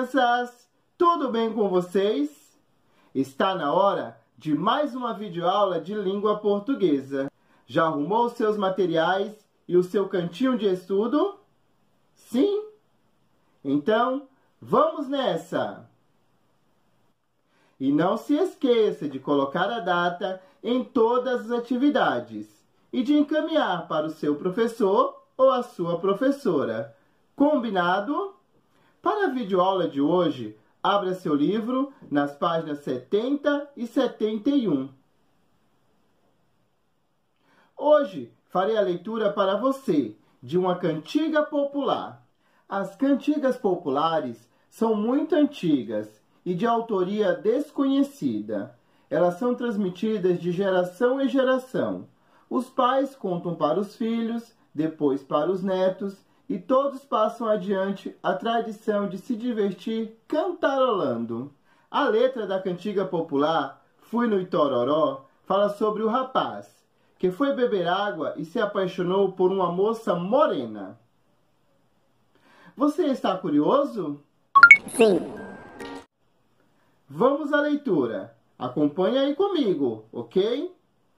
crianças! Tudo bem com vocês? Está na hora de mais uma videoaula de língua portuguesa. Já arrumou seus materiais e o seu cantinho de estudo? Sim? Então, vamos nessa! E não se esqueça de colocar a data em todas as atividades e de encaminhar para o seu professor ou a sua professora. Combinado? Para a videoaula de hoje, abra seu livro nas páginas 70 e 71. Hoje farei a leitura para você de uma cantiga popular. As cantigas populares são muito antigas e de autoria desconhecida. Elas são transmitidas de geração em geração. Os pais contam para os filhos, depois para os netos, e todos passam adiante a tradição de se divertir cantarolando. A letra da cantiga popular, Fui no Itororó, fala sobre o rapaz, que foi beber água e se apaixonou por uma moça morena. Você está curioso? Sim. Vamos à leitura. Acompanhe aí comigo, ok?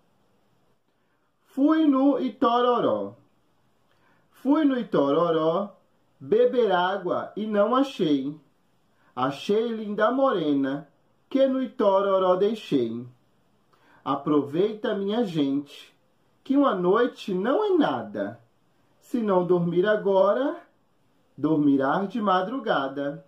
Fui no Itororó. Fui no Itororó beber água e não achei. Achei linda morena, que no Itororó deixei. Aproveita, minha gente, que uma noite não é nada. Se não dormir agora, dormirá de madrugada.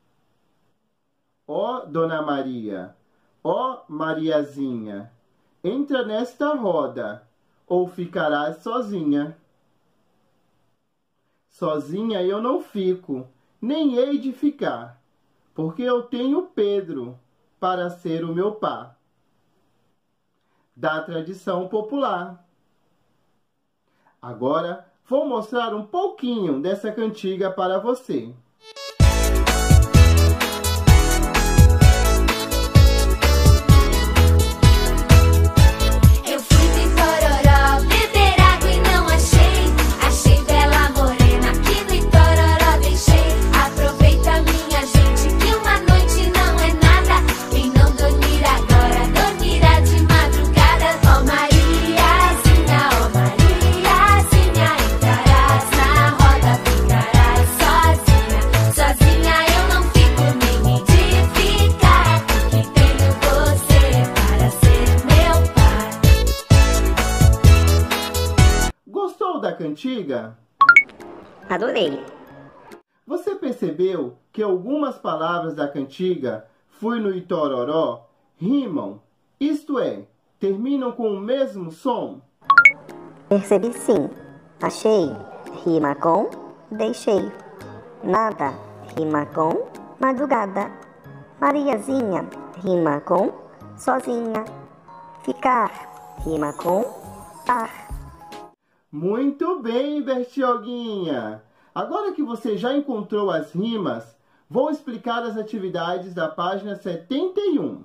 Ó, Dona Maria, ó, Mariazinha, entra nesta roda, ou ficarás sozinha. Sozinha eu não fico, nem hei de ficar, porque eu tenho Pedro para ser o meu par. Da tradição popular. Agora vou mostrar um pouquinho dessa cantiga para você. Da cantiga? Adorei. Você percebeu que algumas palavras da cantiga Fui no Itororó rimam, isto é, terminam com o mesmo som? Percebi sim. Achei, rima com, deixei. Nada, rima com, madrugada. Mariazinha, rima com, sozinha. Ficar, rima com, par. Muito bem, Bertioguinha! Agora que você já encontrou as rimas, vou explicar as atividades da página 71.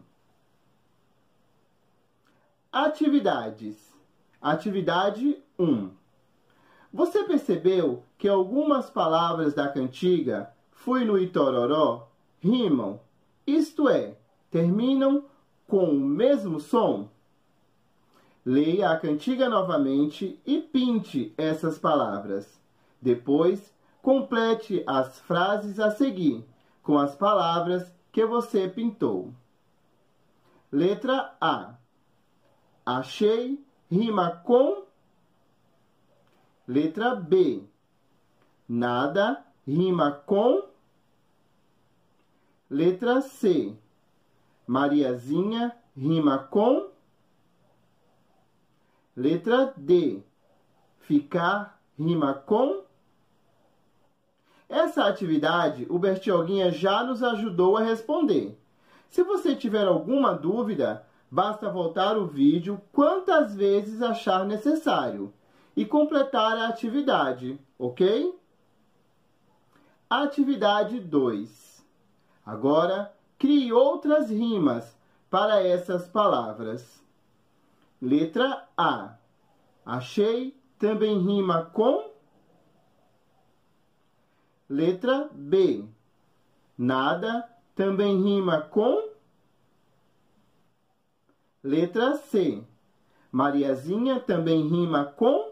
Atividades. Atividade 1. Você percebeu que algumas palavras da cantiga Fui no Itororó rimam, isto é, terminam com o mesmo som? Leia a cantiga novamente e pinte essas palavras. Depois, complete as frases a seguir com as palavras que você pintou. Letra A. Achei rima com. Letra B. Nada rima com. Letra C. Mariazinha rima com. Letra D. Ficar rima com. Essa atividade o Bertioguinha já nos ajudou a responder. Se você tiver alguma dúvida, basta voltar o vídeo quantas vezes achar necessário e completar a atividade, ok? Atividade 2. Agora, crie outras rimas para essas palavras. Letra A. Achei também rima com. Letra B. Nada também rima com... Letra C. Mariazinha também rima com...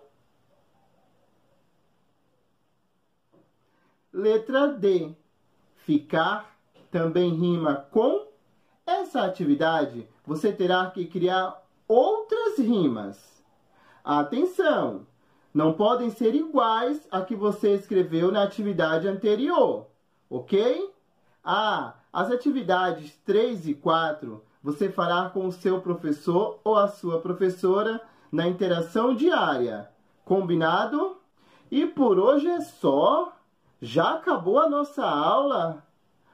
Letra D. Ficar também rima com... Essa atividade você terá que criar outras rimas. Atenção! Não podem ser iguais a que você escreveu na atividade anterior, ok? As atividades 3 e 4 você fará com o seu professor ou a sua professora na interação diária. Combinado? E por hoje é só. Já acabou a nossa aula?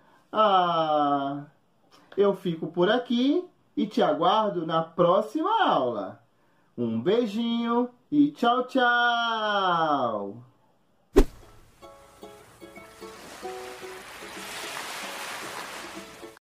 Eu fico por aqui e te aguardo na próxima aula. Um beijinho e tchau, tchau!